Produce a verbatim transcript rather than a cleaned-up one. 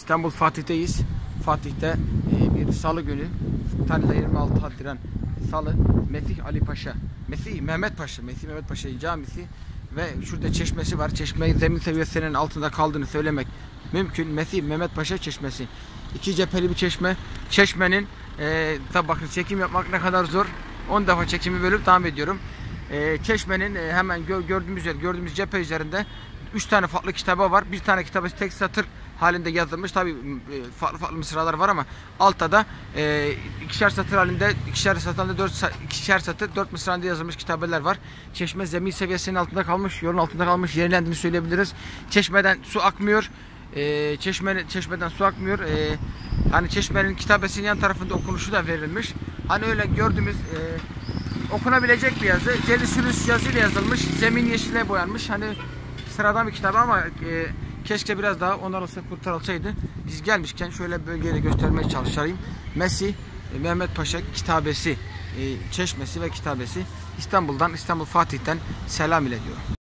İstanbul Fatih'teyiz. Fatih'te e, bir salı günü, tarihte yirmi altı Haziran Salı, Mesih Ali Paşa, Mesih Mehmet Paşa, Mesih Mehmet Paşa camisi ve şurada çeşmesi var. Çeşmeyi zemin seviyesinin altında kaldığını söylemek mümkün. Mesih Mehmet Paşa çeşmesi. İki cepheli bir çeşme. Çeşmenin e, tabi bakın çekim yapmak ne kadar zor. on defa çekimi bölüp devam ediyorum. E, çeşmenin e, hemen gö gördüğümüz yer, gördüğümüz cephe üzerinde üç tane farklı kitaba var. Bir tane kitabı tek satır halinde yazılmış. Tabi e, farklı farklı mısralar var ama altta da e, ikişer satır halinde, ikişer satırda dört ikişer satır, dört mısra halinde yazılmış kitabeler var. Çeşme zemin seviyesinin altında kalmış, yolun altında kalmış, yenilendiğini söyleyebiliriz. Çeşmeden su akmıyor. E, çeşme, çeşmeden su akmıyor. E, hani çeşmenin kitabesinin yan tarafında okunuşu da verilmiş. Hani öyle gördüğümüz e, okunabilecek bir yazı. Celi sürüs yazıyla yazılmış. Zemin yeşile boyanmış. Hani sıradan bir kitap ama e, keşke biraz daha onarılsa, kurtarılsaydı. Biz gelmişken şöyle bölgeyle göstermeye çalışayım. Mesih Mehmet Paşa kitabesi, e, çeşmesi ve kitabesi İstanbul'dan, İstanbul Fatih'ten selam ile diyor.